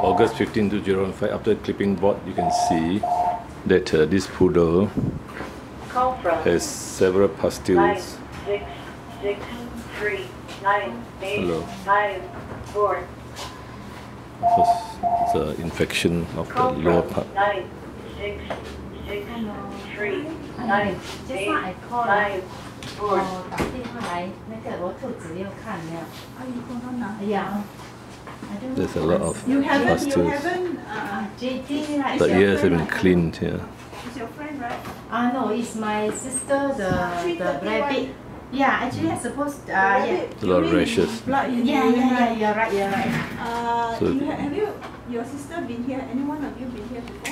August 15, 2005, after clipping board, you can see that this poodle has several pustules. 9663989 Hello. Because it's an infection of the lower part. 9663989 Just now I called 打电话来那个我兔子要看了。Yeah. There's a lot of pustules. JD, The ears have been cleaned here. It's your friend, right? No, it's my sister, the rabbit. Yeah, actually I suppose, yeah. A lot of rashes. Yeah, you're right. Have you, your sister been here? Any one of you been here before?